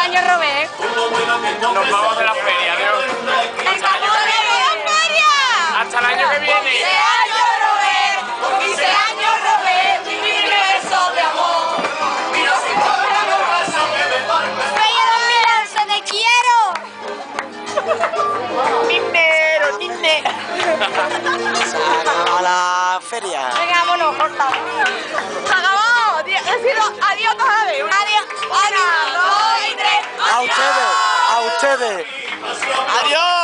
años, Robert. Nos vamos de la feria, adiós. ¡Nos vamos de la feria! Hasta el año que viene. 15 años, Robert. 15 años, Robert. Vivir besos de amor. Feria 2011, te quiero. Dinero, dinero. A la feria. Venga, vámonos, corta. Se acabó. Decido adiós otra vez. Adiós. Una, dos y tres. A ustedes. A ustedes. Adiós.